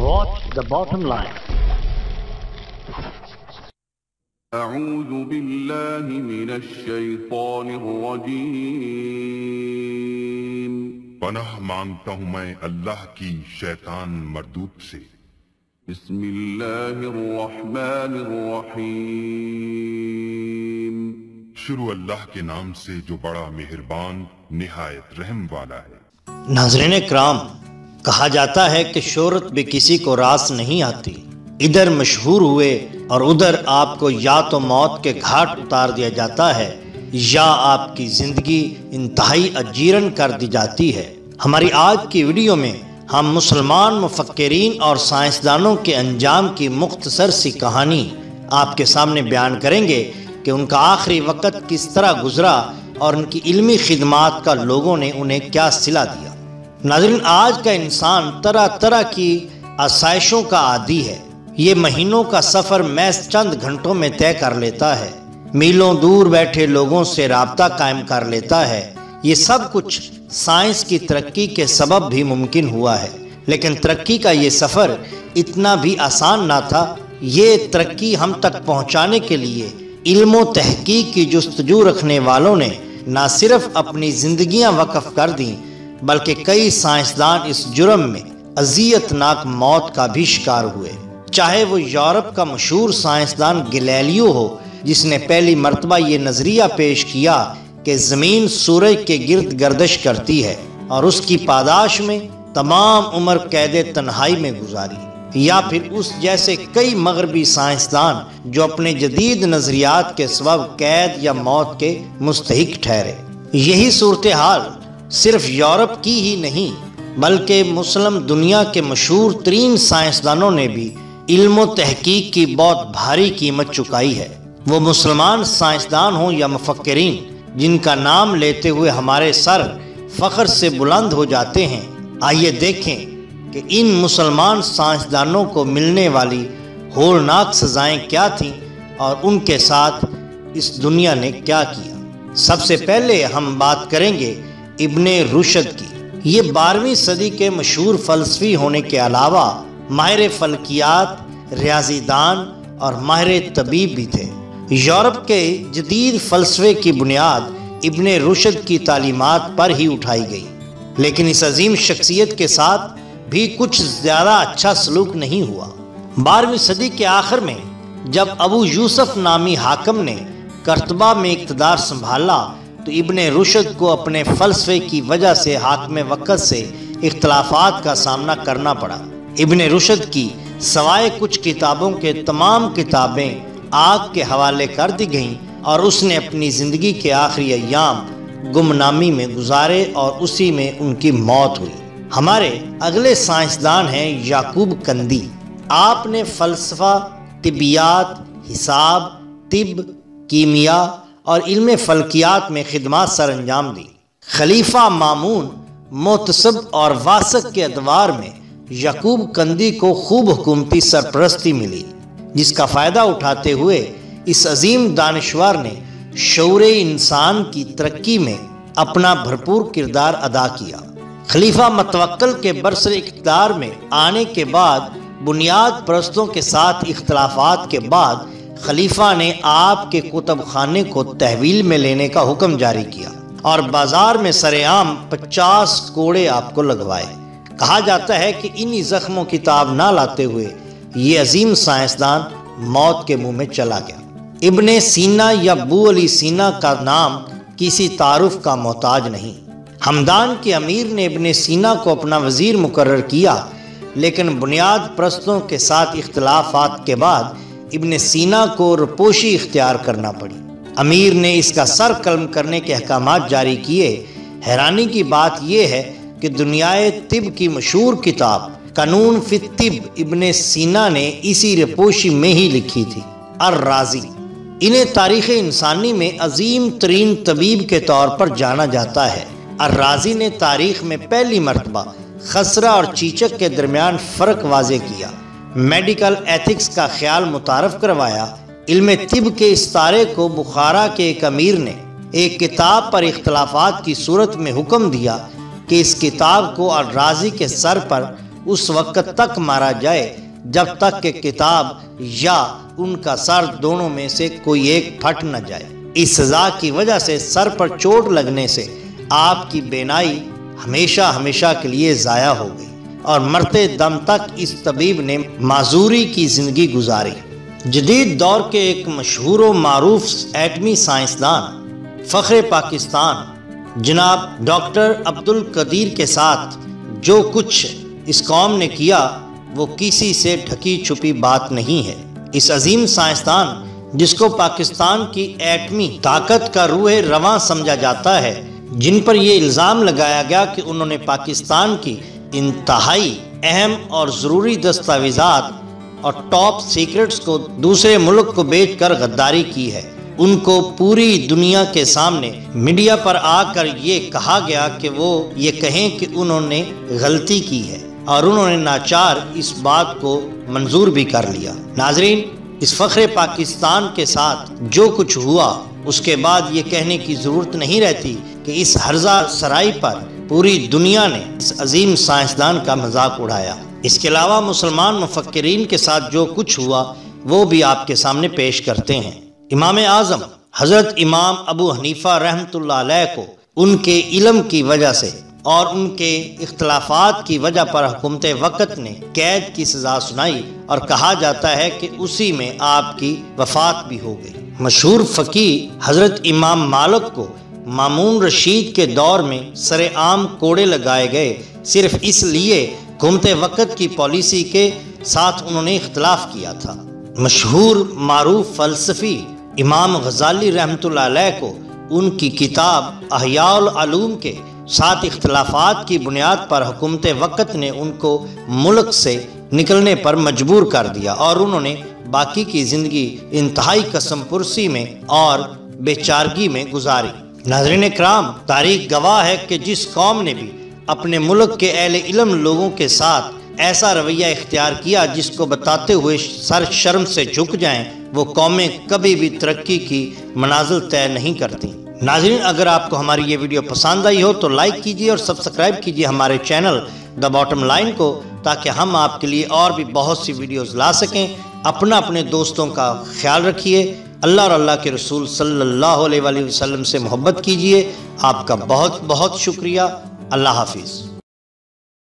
Watch the bottom line. أعوذ بالله من الشیطان الرجیم پناہ مانگتا ہوں میں اللہ کی شیطان مردود سے۔ بسم اللہ الرحمن الرحیم شروع اللہ کے نام سے جو بڑا مہربان نہایت رحم والا ہے۔ ناظرین اکرام، کہا جاتا ہے کہ شہرت بھی کسی کو راس نہیں آتی۔ ادھر مشہور ہوئے اور ادھر آپ کو یا تو موت کے گھاٹ اتار دیا جاتا ہے یا آپ کی زندگی انتہائی اجیرن کر دی جاتی ہے۔ ہماری آج کی ویڈیو میں ہم مسلمان مفکرین اور سائنسدانوں کے انجام کی مختصر سی کہانی آپ کے سامنے بیان کریں گے کہ ان کا آخری وقت کس طرح گزرا اور ان کی علمی خدمات کا لوگوں نے انہیں کیا صلہ دیا۔ ناظرین، آج کا انسان طرح طرح کی آسائشوں کا عادی ہے۔ یہ مہینوں کا سفر محض چند گھنٹوں میں طے کر لیتا ہے، میلوں دور بیٹھے لوگوں سے رابطہ قائم کر لیتا ہے۔ یہ سب کچھ سائنس کی ترقی کے سبب بھی ممکن ہوا ہے، لیکن ترقی کا یہ سفر اتنا بھی آسان نہ تھا۔ یہ ترقی ہم تک پہنچانے کے لیے علم و تحقیق کی جستجو رکھنے والوں نے نہ صرف اپنی زندگیاں وقف کر دیں بلکہ کئی سائنسدان اس جرم میں اذیت ناک موت کا بھی شکار ہوئے۔ چاہے وہ یورپ کا مشہور سائنسدان گلیلیو ہو، جس نے پہلی مرتبہ یہ نظریہ پیش کیا کہ زمین سورج کے گرد گردش کرتی ہے، اور اس کی پاداش میں تمام عمر قید تنہائی میں گزاری، یا پھر اس جیسے کئی مغربی سائنسدان جو اپنے جدید نظریات کے سبب قید یا موت کے مستحق ٹھہرے۔ یہی صورتحال صرف یورپ کی ہی نہیں بلکہ مسلم دنیا کے مشہور ترین سائنسدانوں نے بھی علم و تحقیق کی بہت بھاری قیمت چکائی ہے۔ وہ مسلمان سائنسدان ہوں یا مفکرین جن کا نام لیتے ہوئے ہمارے سر فخر سے بلند ہو جاتے ہیں، آئیے دیکھیں کہ ان مسلمان سائنسدانوں کو ملنے والی ہولناک سزائیں کیا تھیں اور ان کے ساتھ اس دنیا نے کیا کیا۔ سب سے پہلے ہم بات کریں گے ابن رشد کی۔ یہ 12ویں صدی کے مشہور فلسفی ہونے کے علاوہ ماہر فلکیات، ریاضی دان اور ماہر طبیب بھی تھے۔ یورپ کے جدید فلسفے کی بنیاد ابن رشد کی تعلیمات پر ہی اٹھائی گئی، لیکن اس عظیم شخصیت کے ساتھ بھی کچھ زیادہ اچھا سلوک نہیں ہوا۔ 12ویں صدی کے آخر میں جب ابو یوسف نامی حاکم نے قرطبہ میں اقتدار سنبھالا تو ابن رشد کو اپنے فلسفے کی وجہ سے حاکم وقت سے اختلافات کا سامنا کرنا پڑا۔ ابن رشد کی سوائے کچھ کتابوں کے تمام کتابیں آگ کے حوالے کر دی گئیں اور اس نے اپنی زندگی کے آخری ایام گمنامی میں گزارے اور اسی میں ان کی موت ہوئی۔ ہمارے اگلے سائنسدان ہیں یعقوب کندی۔ آپ نے فلسفہ، طبیات، حساب، طب، کیمیا اور علم فلکیات میں خدمات سر انجام دی۔ خلیفہ مامون محتسب اور واسق کے ادوار میں یعقوب کندی کو خوب حکومتی سرپرستی ملی، جس کا فائدہ اٹھاتے ہوئے اس عظیم دانشور نے شعور انسان کی ترقی میں اپنا بھرپور کردار ادا کیا۔ خلیفہ متوکل کے برسر اقتدار میں آنے کے بعد بنیاد پرستوں کے ساتھ اختلافات کے بعد خلیفہ نے آپ کے کتب خانے کو تحویل میں لینے کا حکم جاری کیا اور بازار میں سرے عام 50 کوڑے آپ کو لگوائے۔ کہا جاتا ہے کہ انہی زخموں کی تاب نہ لاتے ہوئے یہ عظیم سائنسدان موت کے منہ میں چلا گیا۔ ابن سینا یا ابو علی سینا کا نام کسی تعارف کا محتاج نہیں۔ ہمدان کے امیر نے ابن سینا کو اپنا وزیر مقرر کیا، لیکن بنیاد پرستوں کے ساتھ اختلافات کے بعد ابن سینا کو رپوشی اختیار کرنا پڑی۔ امیر نے اس کا سر قلم کرنے کے احکامات جاری کیے۔ حیرانی کی بات یہ ہے کہ دنیائے طب کی مشہور کتاب قانون فی الطب ابن سینا نے اسی رپوشی میں ہی لکھی تھی۔ الرازی، انہیں تاریخ انسانی میں عظیم ترین طبیب کے طور پر جانا جاتا ہے۔ الرازی نے تاریخ میں پہلی مرتبہ خسرہ اور چیچک کے درمیان فرق واضح کیا، میڈیکل ایتھکس کا خیال متعارف کروایا۔ علم طب کے اس تارے کو بخارا کے ایک امیر نے ایک کتاب پر اختلافات کی صورت میں حکم دیا کہ اس کتاب کو الرازی کے سر پر اس وقت تک مارا جائے جب تک کہ کتاب یا ان کا سر دونوں میں سے کوئی ایک پھٹ نہ جائے۔ اس سزا کی وجہ سے سر پر چوٹ لگنے سے آپ کی بینائی ہمیشہ ہمیشہ کے لیے ضائع ہو گئی اور مرتے دم تک اس طبیب نے معذوری کی زندگی گزاری۔ جدید دور کے ایک مشہور و معروف ایٹمی سائنسدان فخر پاکستان جناب ڈاکٹر عبدالقدیر کے ساتھ جو کچھ اس قوم نے کیا وہ کسی سے ڈھکی چھپی بات نہیں ہے۔ اس عظیم سائنسدان جس کو پاکستان کی ایٹمی طاقت کا روح رواں سمجھا جاتا ہے، جن پر یہ الزام لگایا گیا کہ انہوں نے پاکستان کی انتہائی اہم اور ضروری دستاویزات اور ٹاپ سیکرٹس کو دوسرے ملک کو بیچ کر غداری کی ہے، ان کو پوری دنیا کے سامنے میڈیا پر آ کر یہ کہا گیا کہ وہ یہ کہیں کہ انہوں نے غلطی کی ہے، اور انہوں نے ناچار اس بات کو منظور بھی کر لیا۔ ناظرین، اس فخر پاکستان کے ساتھ جو کچھ ہوا اس کے بعد یہ کہنے کی ضرورت نہیں رہتی کہ اس ہرزہ سرائی پر پوری دنیا نے اس عظیم سائنسدان کا مذاق اڑایا۔ اس کے علاوہ مسلمان مفکرین کے ساتھ جو کچھ ہوا وہ بھی آپ کے سامنے پیش کرتے ہیں۔ امام اعظم حضرت امام ابو حنیفہ رحمۃ اللہ علیہ کو ان کے علم کی وجہ سے اور ان کے اختلافات کی وجہ پر حکومت وقت نے قید کی سزا سنائی اور کہا جاتا ہے کہ اسی میں آپ کی وفات بھی ہو گئی۔ مشہور فقیہ حضرت امام مالک کو مامون رشید کے دور میں سر عام کوڑے لگائے گئے، صرف اس لیے حکومت وقت کی پالیسی کے ساتھ انہوں نے اختلاف کیا تھا۔ مشہور معروف فلسفی امام غزالی رحمۃ اللہ علیہ کو ان کی کتاب احیاء العلوم کے 7 اختلافات کی بنیاد پر حکومت وقت نے ان کو ملک سے نکلنے پر مجبور کر دیا اور انہوں نے باقی کی زندگی انتہائی قسم پرسی میں اور بے چارگی میں گزاری۔ ناظرین کرام، تاریخ گواہ ہے کہ جس قوم نے بھی اپنے ملک کے اہل علم لوگوں کے ساتھ ایسا رویہ اختیار کیا جس کو بتاتے ہوئے سر شرم سے جھک جائیں، وہ قومیں کبھی بھی ترقی کی منازل طے نہیں کرتی۔ ناظرین، اگر آپ کو ہماری یہ ویڈیو پسند آئی ہو تو لائک کیجیے اور سبسکرائب کیجیے ہمارے چینل دا باٹم لائن کو، تاکہ ہم آپ کے لیے اور بھی بہت سی ویڈیوز لا سکیں۔ اپنے دوستوں کا خیال رکھیے، اللہ اور اللہ کے رسول صلی اللہ علیہ وسلم سے محبت کیجیے۔ آپ کا بہت بہت شکریہ۔ اللہ حافظ۔